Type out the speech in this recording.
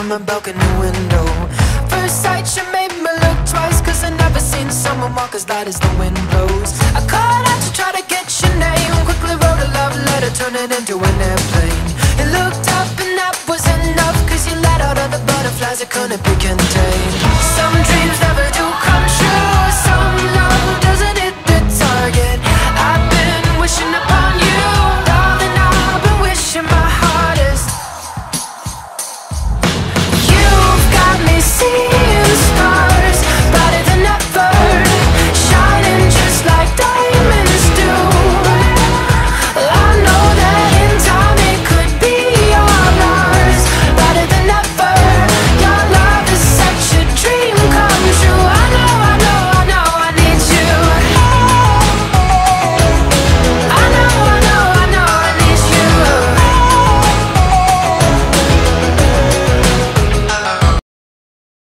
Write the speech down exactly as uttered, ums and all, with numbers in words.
from a balcony window. First sight, she made me look twice, cause I never seen someone walk as light as the wind blows. I called out to try to get your name, quickly wrote a love letter, turned it into an airplane. It looked up and that was enough, cause you let out all the butterflies that couldn't be contained.